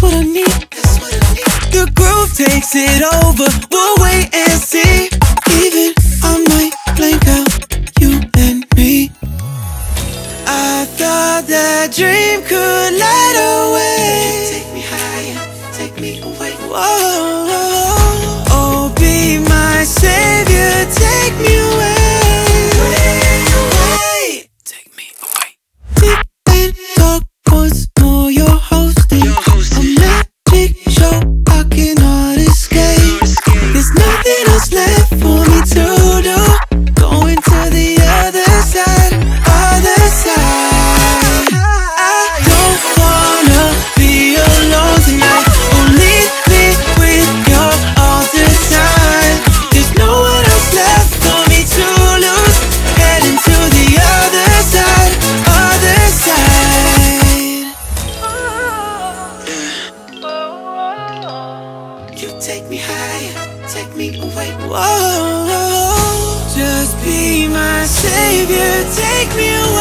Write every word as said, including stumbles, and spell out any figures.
what I need. The groove takes it over, we'll wait and see. Even I might blank out, you and me. I thought that dream could light away. Take me higher, take me away. Whoa, oh, be my savior, take me away. Take me away. Deep and dark, once more you're hosting a magic show I cannot escape. There's nothing else left for me to do. Going to the other side, other side. I don't wanna be alone tonight. Oh, leave me with you all the time. There's no one else left for me to lose. Heading to the other side, other side. You take me higher, take me away. Whoa, just be my savior, take me away.